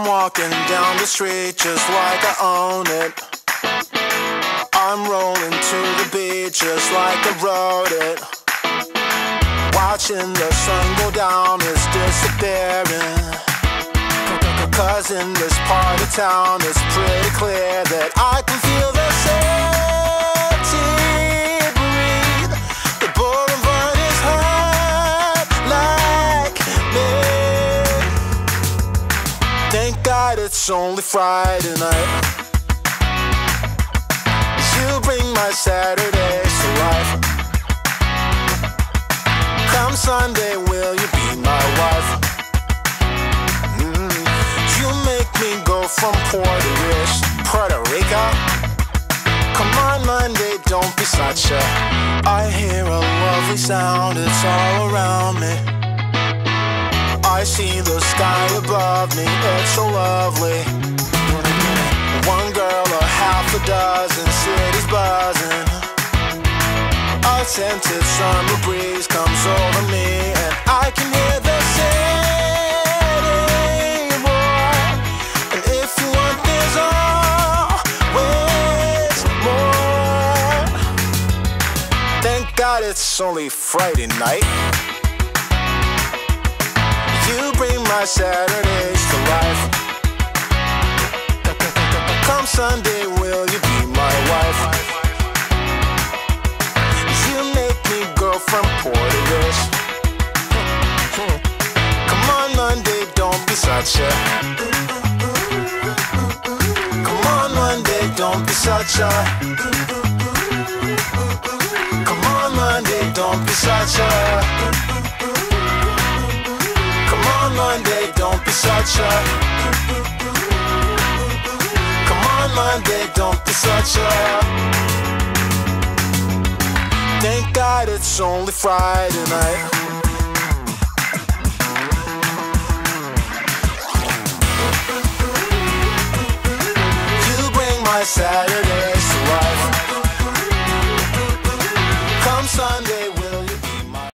walking down the street just like I own it. I'm rolling to the beat just like I wrote it. Watching the sun go down is disappearing. Cause in this part of town it's pretty clear that I can feel the city breathe. The boulevard is hot like me. Thank God it's only Friday night. You bring my Saturdays to life. Come Sunday, will you be my wife? You make me go from Puerto Rico. Come on Monday, don't be such a. I hear a lovely sound, it's all around me. I see the sky above me, it's so lovely. One girl, a half a dozen, cities buzzing. A scented summer breeze comes over me, and I can hear the city roar. And if you want, there's always more. Thank God it's only Friday night. You bring my Saturdays to life. Come Sunday, will you be my wife? You make me go from Puerto Rico. Come on Monday, don't be such a. Come on Monday, don't be such a. Come on Monday, don't be such a. Come on Monday, don't be such a. Monday, don't be such a. Thank God it's only Friday night.